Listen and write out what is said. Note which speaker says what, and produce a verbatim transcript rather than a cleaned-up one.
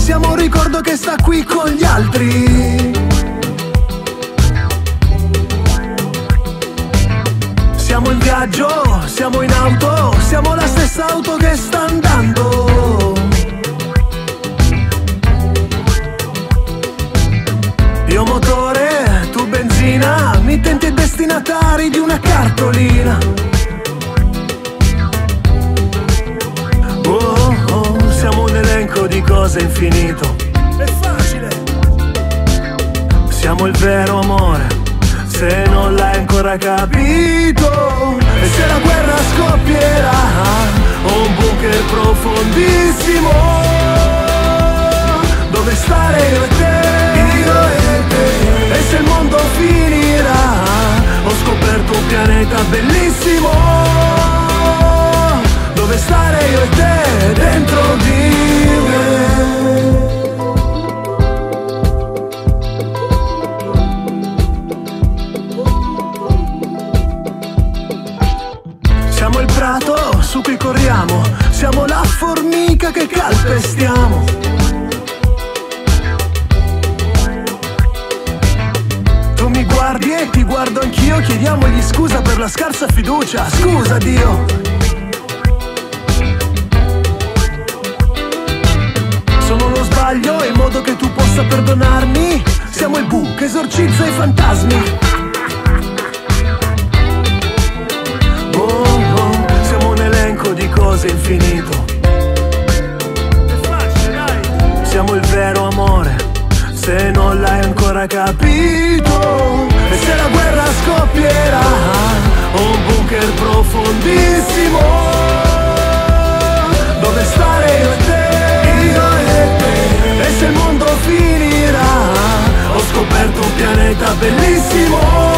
Speaker 1: siamo un ricordo che sta qui con gli altri. Siamo in viaggio, siamo in auto, siamo la stessa auto che sta andando. Io motore, tu benzina, mittenti e destinatari di una cartolina. Oh, oh, siamo un elenco di cose infinito. È facile. Siamo il vero amore, se non l'hai ancora capito. E se la guerra scoppierà, ho un bunker profondissimo dove stare io e te, io e te. E se il mondo finirà, ho scoperto un pianeta bellissimo dove stare io e te, dentro di me. Siamo il prato su cui corriamo, siamo la formica che calpestiamo. Tu mi guardi e ti guardo anch'io, chiediamogli scusa per la scarsa fiducia. Scusa Dio. Sono lo sbaglio in modo che tu possa perdonarmi. Siamo il Bu che esorcizza i fantasmi. Di cose infinito. È facile, dai. Siamo il vero amore, se non l'hai ancora capito. E se la guerra scoppierà, ho un bunker profondissimo dove stare io e te, io e te. E se il mondo finirà, ho scoperto un pianeta bellissimo